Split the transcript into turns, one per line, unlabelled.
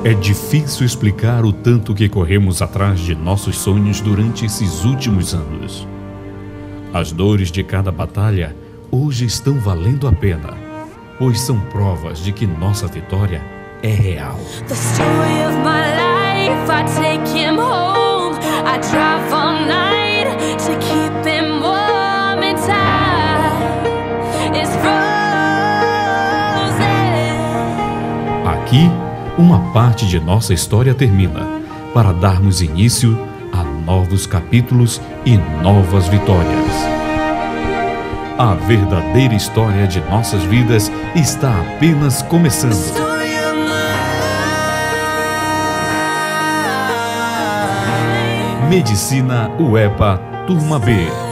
É difícil explicar o tanto que corremos atrás de nossos sonhos durante esses últimos anos. As dores de cada batalha hoje estão valendo a pena, pois são provas de que nossa vitória é real.
The story of my life, I take him home. I drive all night to keep him warm inside. It's frozen.
Aqui, uma parte de nossa história termina, para darmos início a novos capítulos e novas vitórias. A verdadeira história de nossas vidas está apenas começando.
Story of my life.
Medicina UEPA Turma B.